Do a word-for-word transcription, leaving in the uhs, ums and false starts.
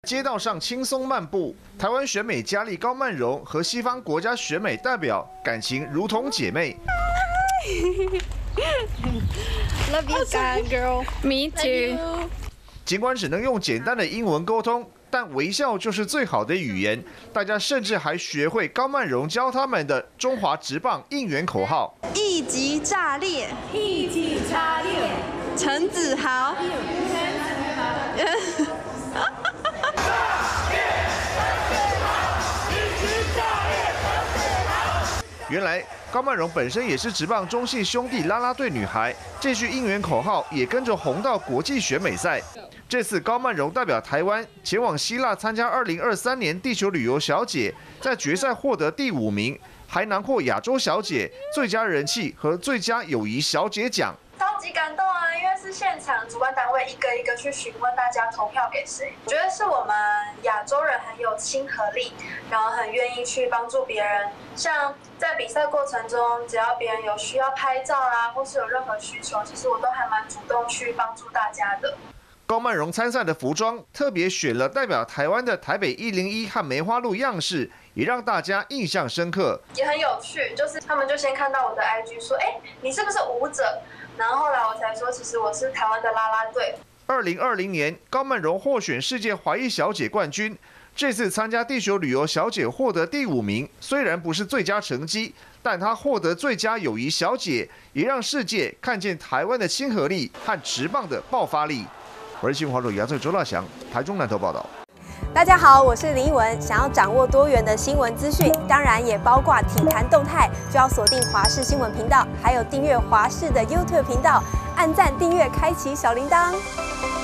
街道上轻松漫步，台湾选美佳丽高曼蓉和西方国家选美代表感情如同姐妹。 Love you, girl. Me too. 尽管只能用简单的英文沟通，但微笑就是最好的语言。大家甚至还学会高曼蓉教他们的中华职棒应援口号： 一击炸裂， 一击炸裂， 陈子豪。 原来高曼蓉本身也是职棒中信兄弟啦啦队女孩，这句应援口号也跟着红到国际选美赛。这次高曼蓉代表台湾前往希腊参加二零二三年地球旅游小姐，在决赛获得第五名，还囊获亚洲小姐、最佳人气和最佳友谊小姐奖。 超级感动啊！因为是现场主办单位一个一个去询问大家投票给谁，我觉得是我们亚洲人很有亲和力，然后很愿意去帮助别人。像在比赛过程中，只要别人有需要拍照啊，或是有任何需求，其实我都还蛮主动去帮助大家的。 高曼蓉参赛的服装特别选了代表台湾的台北一零一和梅花鹿样式，也让大家印象深刻。 也很有趣，就是他们就先看到我的 I G 说，哎，你是不是舞者？然后后来我才说，其实我是台湾的啦啦队。 二零二零年，高曼蓉获选世界华裔小姐冠军。这次参加地球旅游小姐获得第五名，虽然不是最佳成绩，但她获得最佳友谊小姐，也让世界看见台湾的亲和力和职棒的爆发力。我是新华社亚洲周大祥，台中南投报道。 大家好，我是林依文。想要掌握多元的新闻资讯，当然也包括体坛动态，就要锁定华视新闻频道，还有订阅华视的 YouTube 频道，按赞、订阅、开启小铃铛。